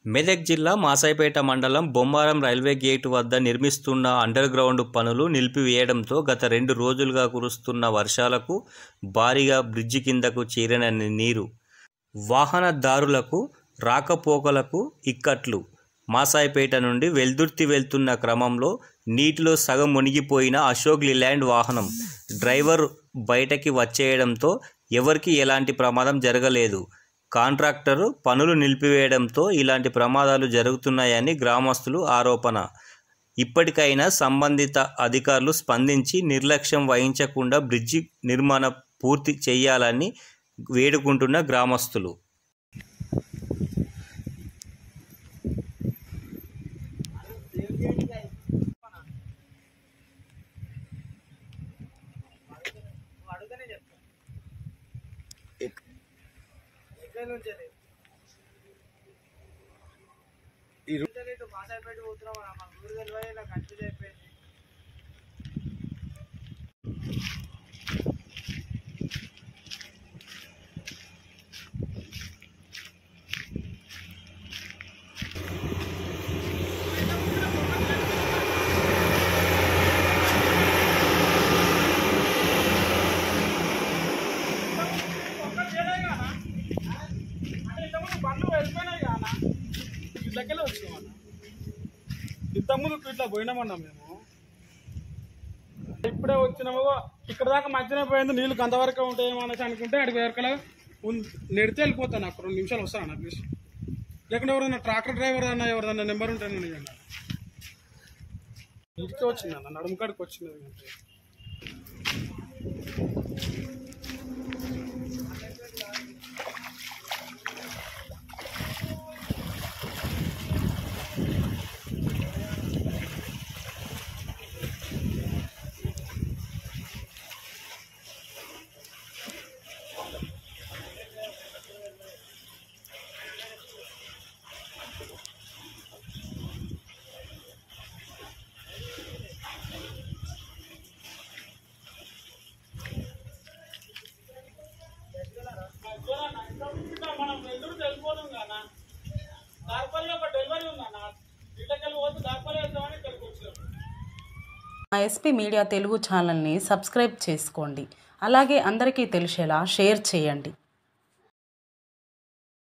మెదక్ జిల్లా మాసాయిపేట మండలం Bommaram railway gate వద్ద నిర్మిస్తున్న అండర్ గ్రౌండ్ పనులు నిలిపివేయడంతో గత 2 రోజులుగా కురుస్తున్న వర్షాలకు భారీగా బ్రిడ్జి కిందకు చేరిన నీరు వాహనదారులకు రాకపోకలకు ఇక్కట్లు. మాసాయిపేట నుండి వెల్దుర్తి వెళ్తున్న క్రమంలో నీటిలో సగం మునిగిపోయిన అశోక్ లీలాండ్ వాహనం డ్రైవర్ బయటకి వచ్చేయడంతో ఎవరికీ ఎలాంటి ప్రమాదం జరగలేదు. కాంట్రాక్టర్ పనులు నిలిపివేయడంతో ఇలాంటి ప్రమాదాలు జరుగుతున్నాయని గ్రామస్తులు ఆరోపణ. ఇప్పటికైనా సంబంధిత అధికారులు స్పందించి నిర్లక్ష్యం వహించకుండా బ్రిడ్జి నిర్మాణం పూర్తి చేయాలని వేడుకుంటున్న గ్రామస్తులు. ఇట్లకెళ్ళి వచ్చినామన్న ఇంతకుముందు ఇట్లా పోయినామన్నా మేము ఇప్పుడే వచ్చినాము. ఇక్కడ దాకా మంచిగా పోయింది, నీళ్ళు గంతవరకు ఉంటాయేమో అనేసి అనుకుంటే అడిగి వరకల నెడితే వెళ్ళిపోతాను. నాకు 2 నిమిషాలు వస్తాను ప్లీజ్. లేకుంటే ఎవరైనా ట్రాక్టర్ డ్రైవర్ అన్న ఎవరైనా నెంబర్ ఉంటాను ఇవ్వండి. ఇంటికి వచ్చిందన్న నడుము కాడికి వచ్చింది. మా ఎస్పీ మీడియా తెలుగు ఛానల్ని సబ్స్క్రైబ్ చేసుకోండి. అలాగే అందరికీ తెలిసేలా షేర్ చేయండి.